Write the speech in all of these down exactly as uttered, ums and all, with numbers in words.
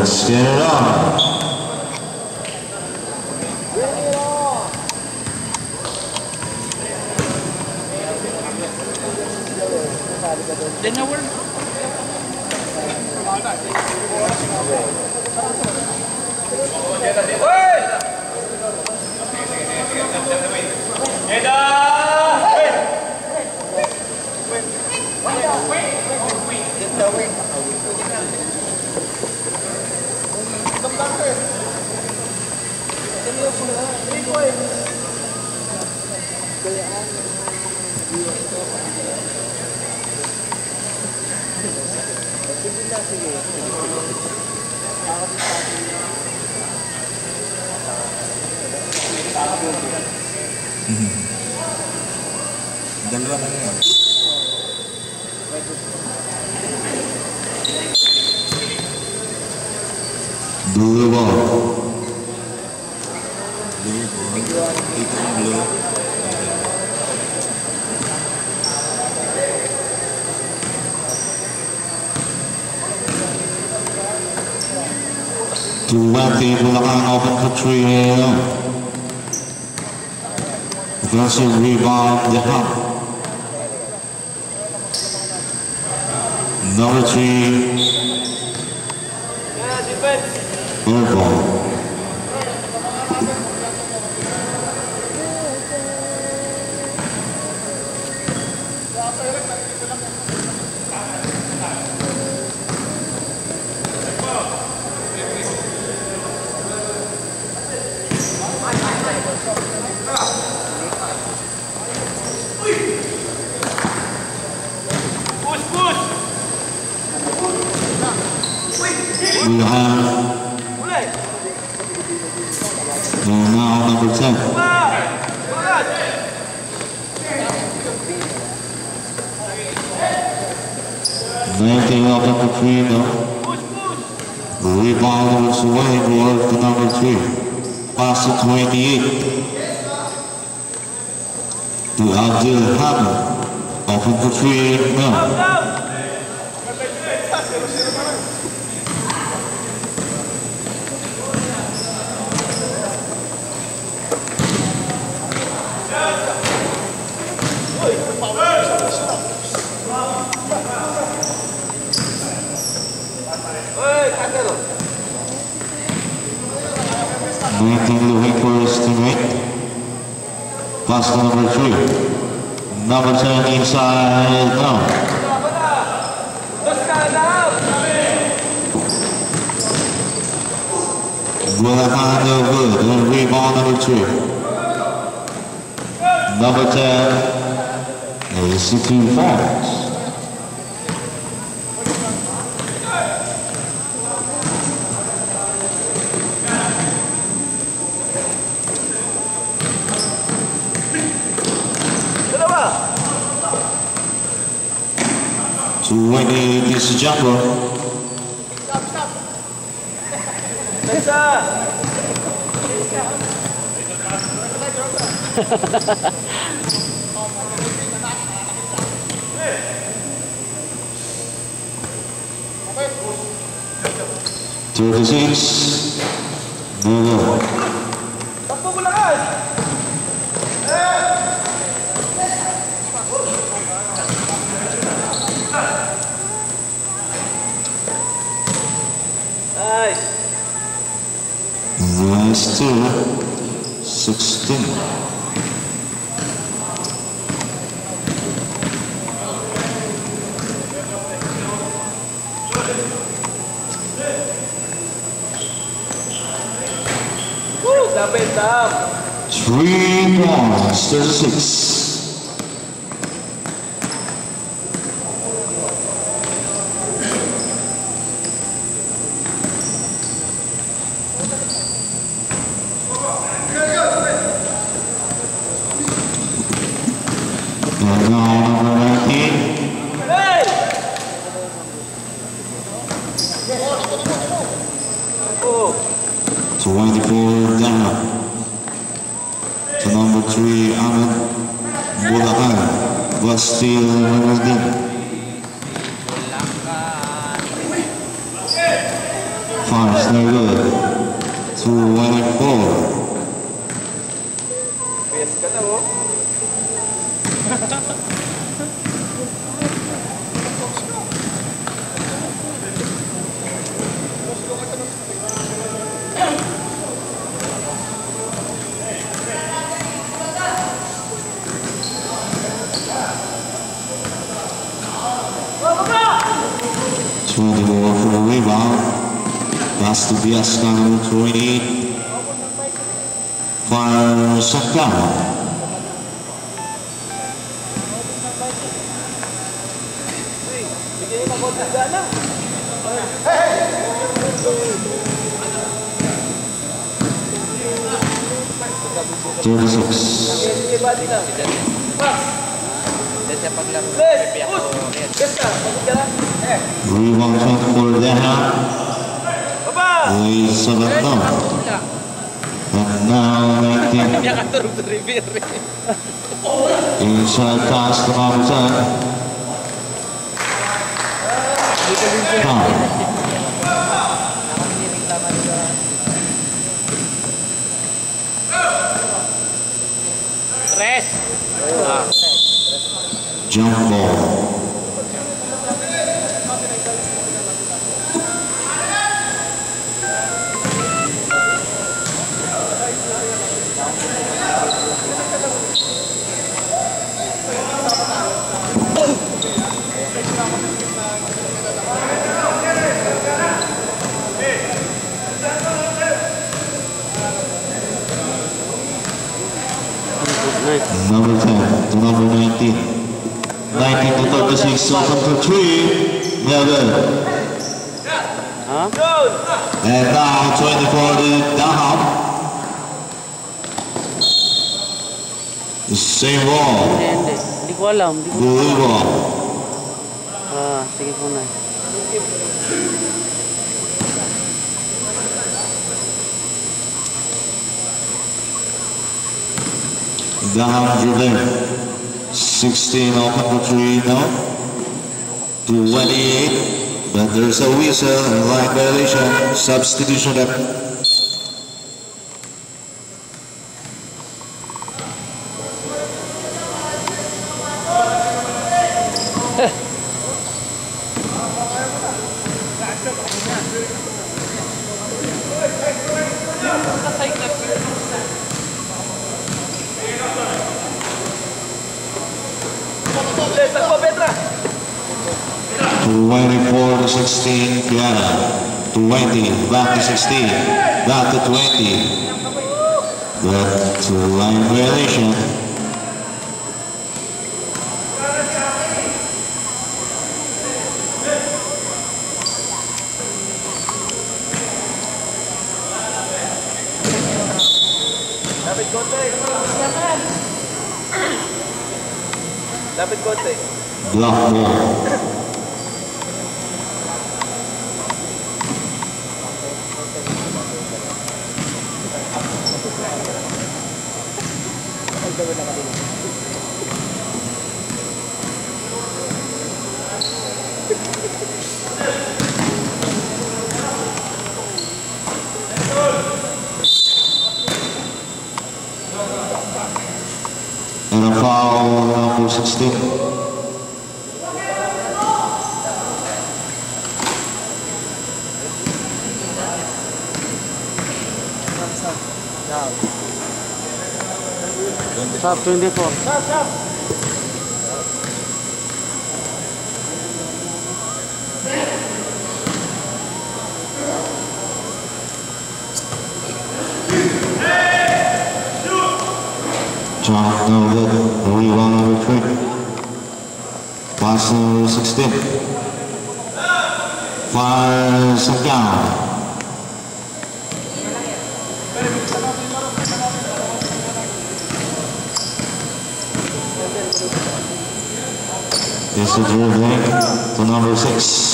Let's get it on. Dinner work? Dalawa na yan. Blue ball. Blue ball. Dito ang blue. twenty, Bulacan open for three. Aggressive rebound, the hop. Number three. Blue ball. We have well, now number ten. nineteen up number three though. The rebound was away towards the number three. Pass to twenty-eight. To Abdul Hamid. Open for three. No. nineteen looking for his teammate. Pass to number three. Number ten inside. No. Bulacan no good. And rebound number three. Number ten. A C two fouls. twenty is the jumper. Stop, stop. Lesa. thirty-six. No, no. Takbo Bulacan. Nice. Last two. sixteen. Woo! Dapat tap. Three points. thirty-six. And now number nineteen. Hey! Oh. twenty-four down. To number three, Ahmed Bulacan. But still within. Fires, no good. twenty-four. Yes ka na, oh. twenty-four for the rebound. Pass to Biasca, number twenty-eight. Fire shot down. Bigyan na konti gana. thirty-six. Sige, body na. Pass. Dan siya paglaro. Yes. Pipiyak Push. ko rin. Yes na. Pagod ka na. Eh. Rebound shot for Deha. Baba. Way seven now. Wala. And now nineteen. Pipiyak ka turog sa river. Inside pass to Mamsan. Foul. Tres. Ah. Jump ball. Number ten to number nineteen. nineteen to thirty-six, open for three. Yeah, good. Good. And now twenty-four to Dahab. The same ball. Hindi, hindi. Hindi ko alam. Hindi ko Blue ball. Ah, sige po na. Dahab dribbling. sixteen open for three now. twenty-eight. But there's a whistle and line violation. Substitution up. Yes, takbo, Petra. twenty-four to sixteen, Piana. twenty, back to sixteen, back to twenty. Back to line violation. Dapat konti. Dapat konti. Block ball. And a foul number sixteen. Top twenty-four. Stop, stop. John, no good. Rebound number three. Pass number sixteen. Fires it down. This is dribbling to number six.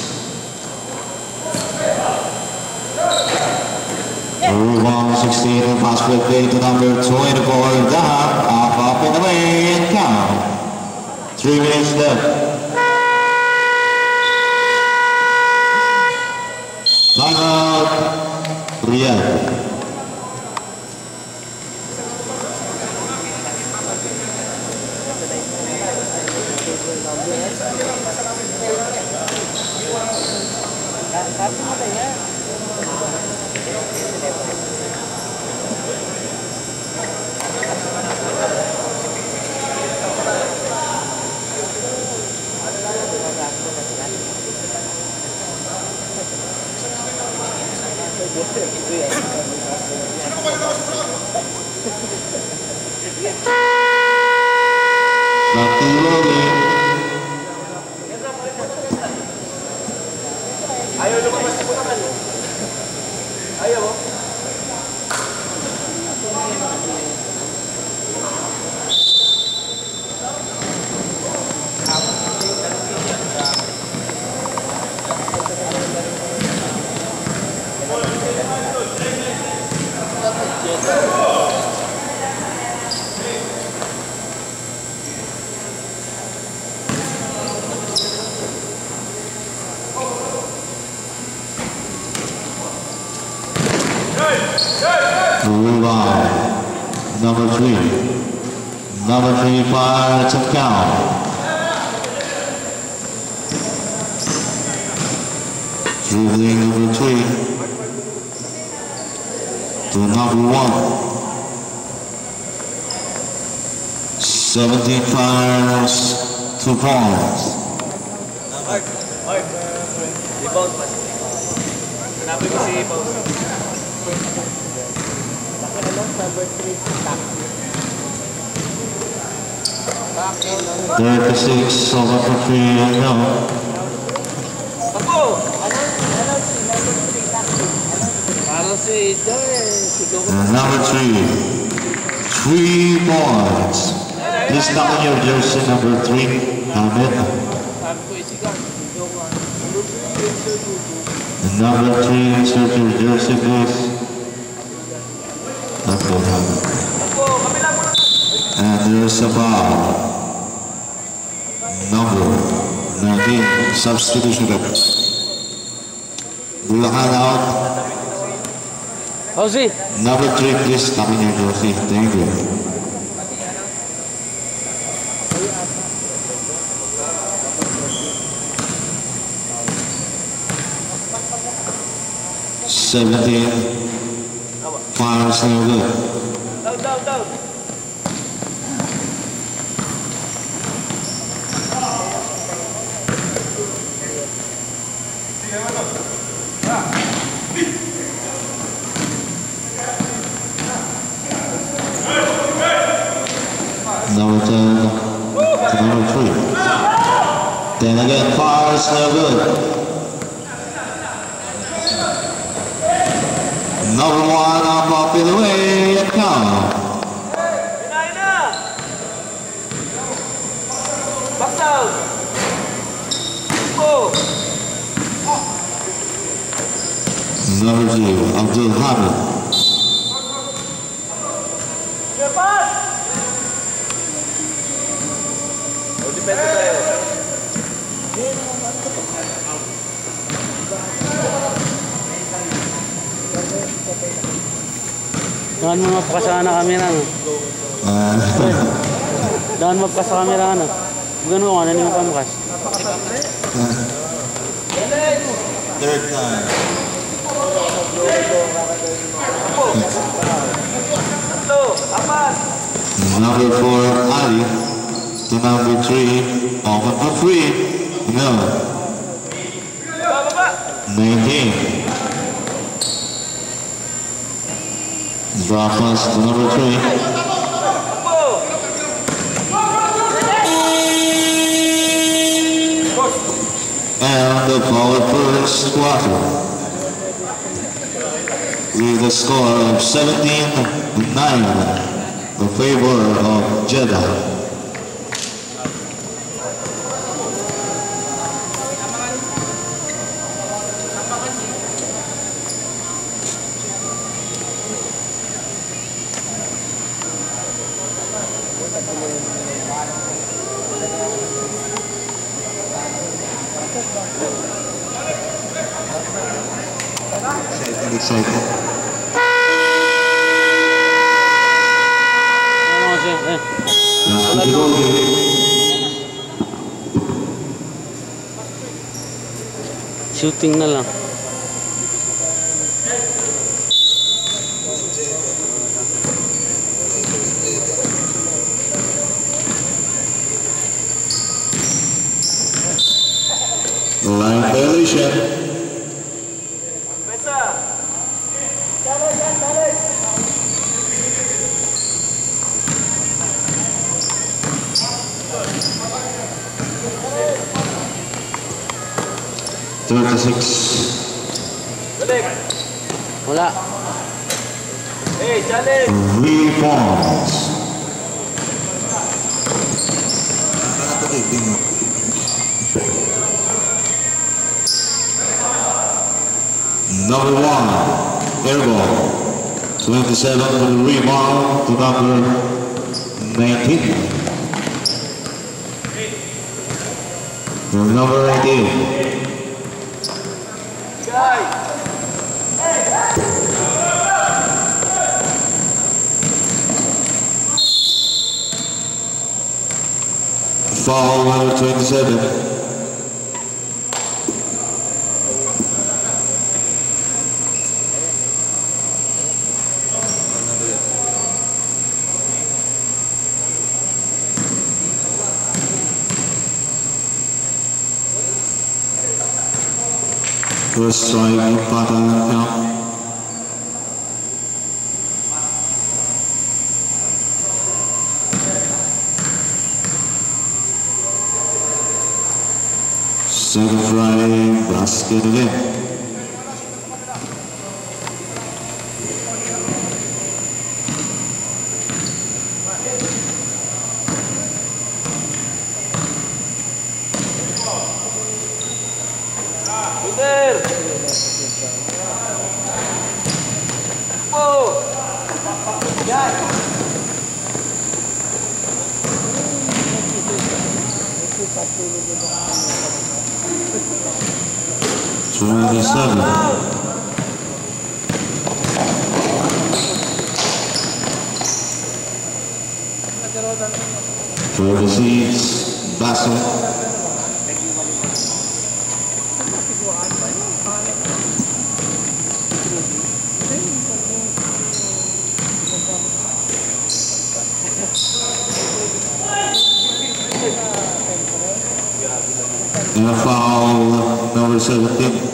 Rebound sixteen and pass play to number twenty-four. Dahab up, up and away and count. Three minutes left. Time out. out, Riyadh. Back to rolling. Ayaw lumabas mo naman. Ayaw mo? Move on. Number three. Number three fires to count. Dribbling number three to number one. seventeen fires, two points. Rebound pa. Sinabi ko si Paul. thirty-six over for three, no. Ako! Parang si Joy, si Gogo. And number three, three points. Please knock on your jersey number three, Hamid. Sabi ko, isigaw. And number three, insert your jersey, please. Okay, Hamid. Ako! Kabila mo na! And there's a foul. Number nineteen, substitution. Bulacan out. Ozzy, Number three, please knock on your jersey. Thank you. seventeen, fires no good. Down, down, down! Number ten to number three. Then again, fires no good. Number one up up in the way and count. Ina, ina! Box out! Go! Number two, Abdul Hamid. Lepas! O, depende tayo. dahan mo mapakasa na camera, no? Uh, Dahan mo mapakasa camera, ano? Gano'n ko, ano yung pamakas? third time. Tatlo, apat! Number four, Ali. To number three, open for free. No. Baba, baba! nineteen. Drop pass to number three. Ako! And the power first quarter. With a score of seventeen nine in favor of Jeddah. Set. Ano kasi? Eh. Last to go. Shooting na lang. Line violation. thirty-six. Wala. Hey, challenge! Three points. Number one, airball. twenty-seven for the rebound to number nineteen. For number eighteen. Foul number twenty-seven. First strike, pattern count. Second try, basket again. twenty-seven. twenty-six, basket. And a foul, number seventeen.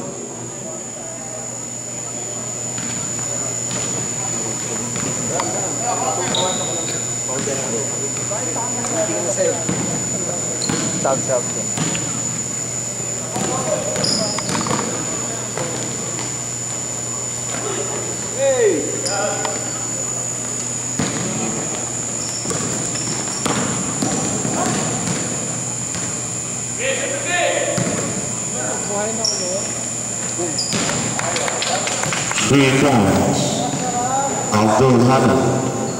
Stop, stop. Hey! Three points. Abdul Hamid.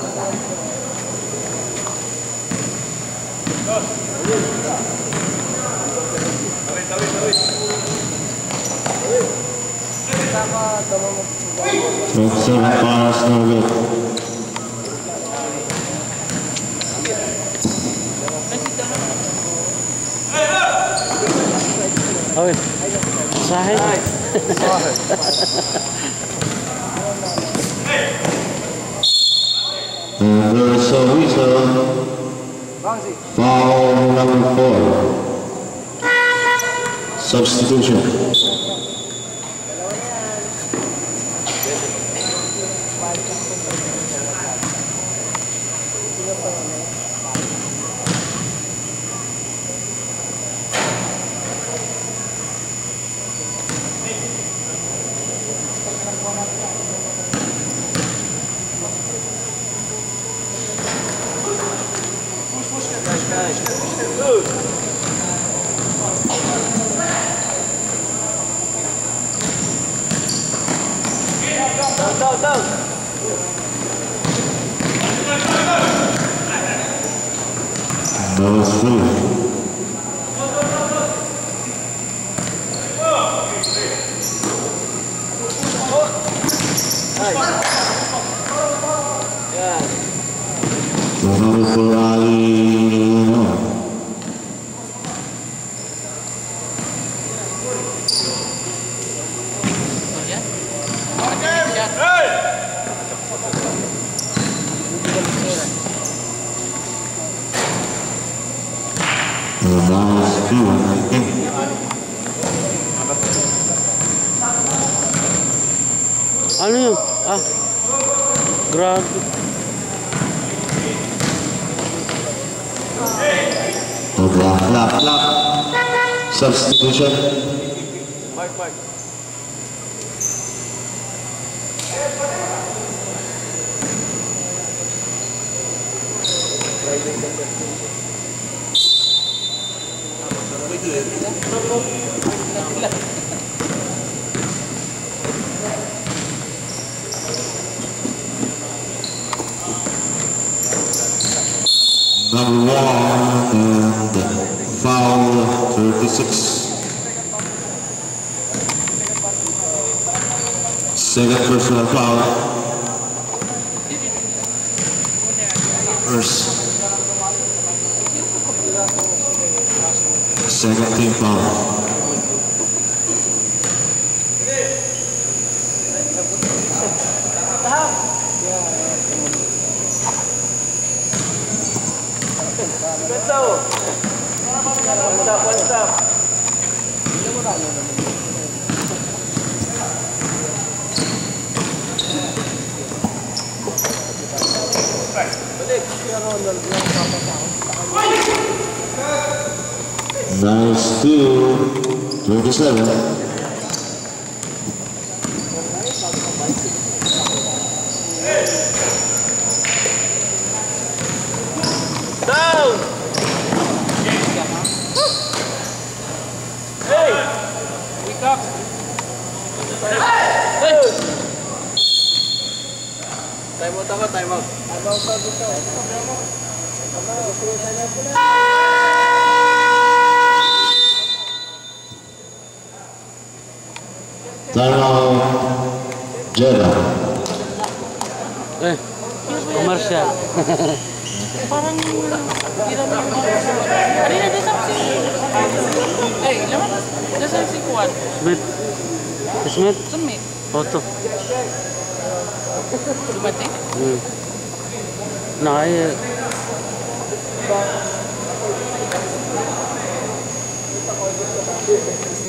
twenty-seven fouls, no good. Okay. Sahid. And there's a whistle. Foul number four. Substitution. Down, down, down. Number three. Oh. Yan. Turnover for Alino. Minus two, I think. Ano yun? Ah. Grabe. Flap, flap, flap. Substitution. Mark, mark. Number one and foul thirty-six. Second personal foul. First. Second team foul. One stop, one stop. Nice two, twenty-seven. Down! Hey! Wake up! Hey! Time out ako, time out. Time out ako dito. Time out, Jeddah. Eh, komersial. Parang tidak naman. Hari na dasam si. Eh, laman. Dasam si Kuan. Smith. Smith. Sumit. Foto. Dumating. Hmm. Nakaya.